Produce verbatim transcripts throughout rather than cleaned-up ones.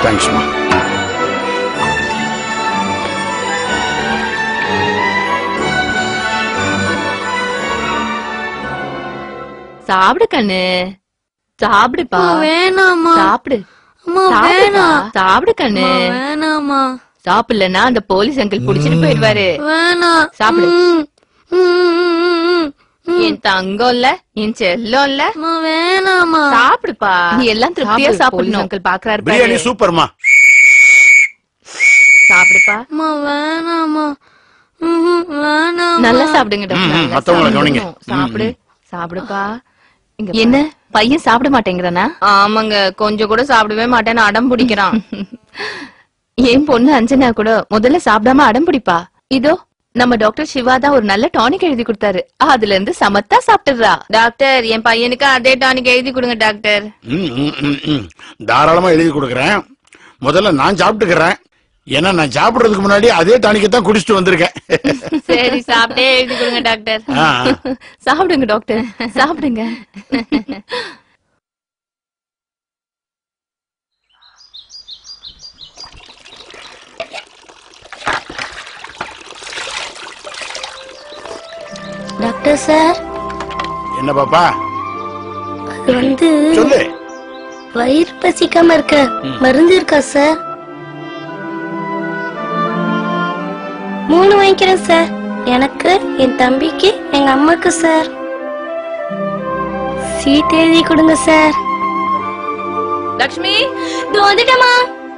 தேங்க்ஸ்மா. சாப்பிடு கண்ணு, சாப்பிடுப்பா. வேணாமா. சாப்பிடு. சாப்பிடு கண்ணு. வேணாமா. சாப்பிடலன்னா அந்த போலீஸ் அங்கிள் புடிச்சிட்டு போயிடுவாரு. வேணாம். சாப்பிடு. என் தங்கம் இல்ல, என் செல்லம் இல்ல. வேணாமா. சாப்பிடுப்பா. நீ எல்லாம் திருப்தியா சாப்பிடணும். அங்கிள் பாக்குறாரு. பிரியாணி சூப்பர்மா. சாப்பிடுப்பா. வேணாமா. வேணாமா. நல்லா சாப்பிடுங்க டாக்டர். மத்தவங்கள கவனிங்க. சாப்பிடு. சாப்பிடுப்பா. என்ன பையன் சாப்பிட மாட்டேங்கிறானா? ஆமாங்க, கொஞ்சம் கூட சாப்பிடவே மாட்டேன்னு அடம் பிடிக்கிறான். என் பொண்ணு அஞ்சனா கூட முதல்ல சாப்பிடாம அடம் பிடிப்பா. இதோ நம்ம டாக்டர் சிவா தான் ஒரு நல்ல டானிக் எழுதி கொடுத்தாரு. அதுல இருந்து சமத்தா சாப்பிட்டுறா. டாக்டர், என் பையனுக்கு அதே டானிக் எழுதி கொடுங்க டாக்டர். தாராளமா எழுதி கொடுக்கறேன். முதல்ல நான் சாப்பிட்டுக்கிறேன். ஏன்னா நான் சாப்பிடுறதுக்கு முன்னாடி அதே டானிக்கை தான் குடிச்சிட்டு வந்திருக்கேன். சரி, சாப்பிட்டே எழுதி கொடுங்க டாக்டர். சாப்பிடுங்க டாக்டர், சாப்பிடுங்க. Doctor sir. என்ன பாப்பா? அது வந்து சொல்லு. வயிறு பசிக்காம இருக்க மருந்து இருக்கா சார்? மூணு வாங்கிக்கிறேன் சார். எனக்கு, என் தம்பிக்கு, எங்க அம்மாக்கு சார். சீட் எழுதி கொடுங்க சார். லக்ஷ்மி, வந்துட்டமா.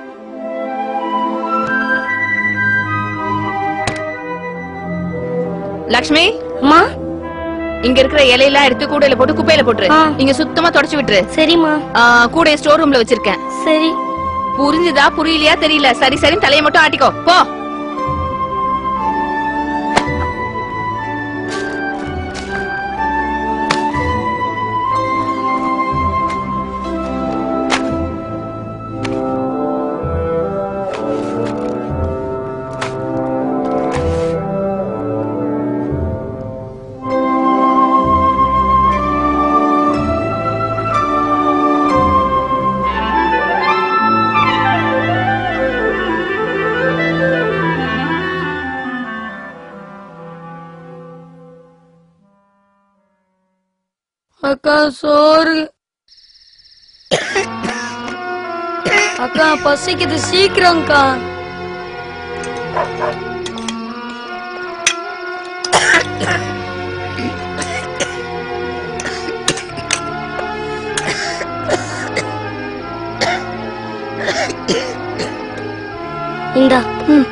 லக்ஷ்மி, அம்மா, இங்க இருக்கிற இலையெல்லாம் எடுத்து கூடையில போட்டு குப்பையில போட்டுரு. நீங்க சுத்தமா தொடச்சு விட்டுரு. சரிம்மா. கூடைய ஸ்டோர் ரூம்ல வச்சிருக்கேன். சரி. புரிஞ்சுதா புரியலையா தெரியல. சரி சரி, தலையை மட்டும் ஆட்டிக்கோ போ. அக்கா சோறு. அக்கா பசிக்குது, சீக்கிரம்க்கா. இந்தா.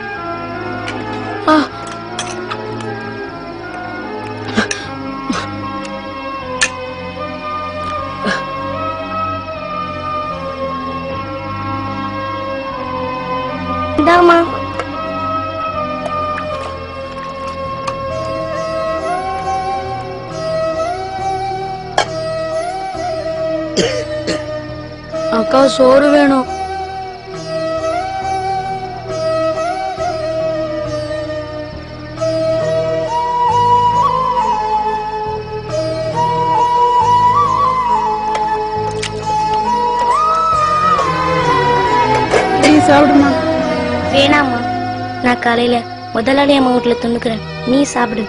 ஆ, இந்தாமா. அக்கா சோறு வேணும். சாப்பிடுமா? வேணாமா, நான் காலையில முதலாளி அம்மா வீட்டுல துணுக்குறேன். நீ சாப்பிடு.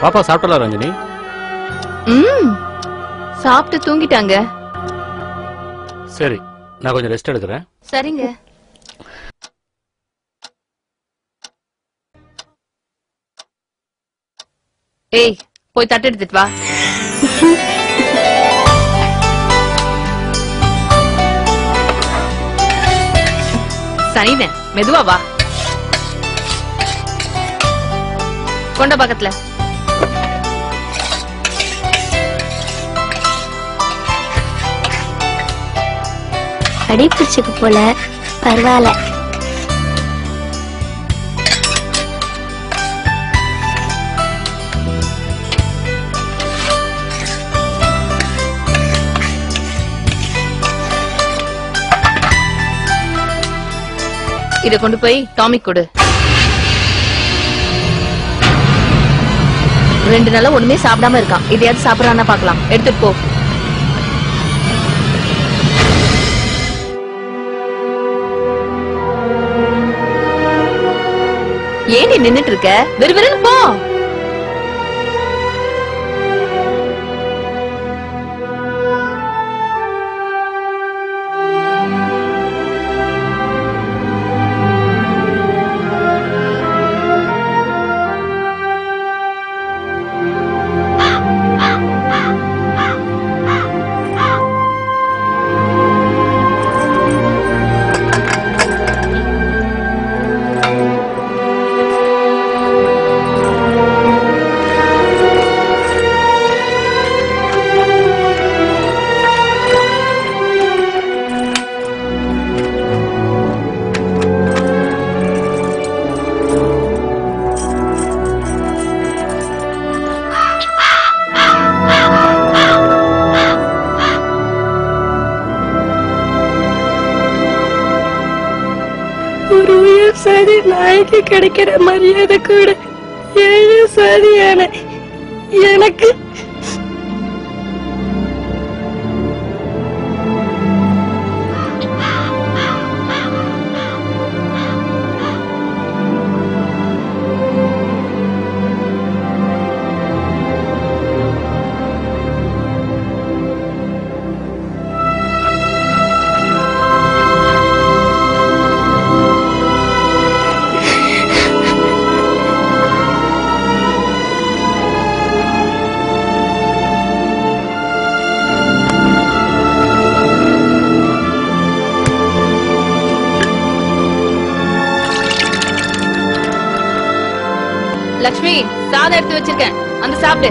பாப்பா சாப்பிட்டலாம் ரஞ்சினி? ம் சாப்பிட்டு தூங்கிட்டாங்க. சரி, நான் கொஞ்சம் ரெஸ்ட் எடுக்கிறேன். சரிங்க. ஏய், போய் தட்டு எடுத்துட்டு வா. சனினே, மெதுவா வா. கொண்ட பக்கத்துல. அடி பிடிச்சுக்கு போல, பரவாயில்ல. இத கொண்டு போய் டாமி கொடு. ரெண்டு நாளா ஒண்ணுமே சாப்பிடாம இருக்கான். இதையாவது சாப்பிடறானா பாக்கலாம். எடுத்துட்டு போ. ஏன் நீ நின்னுட்டு இருக்க? விறுவிறுன்னு போ. ஒரு உயர் சாதி நாய்க்கு கிடைக்கிற மரியாதை கூட ஏழு சாதியான எனக்கு லக்ஷ்மி, சாதம் எடுத்து வச்சிருக்கேன். அந்த சாப்பிடு.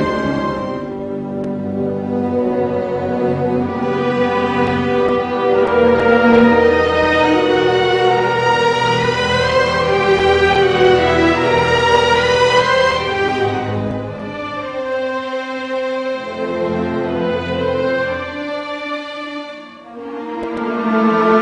Thank you.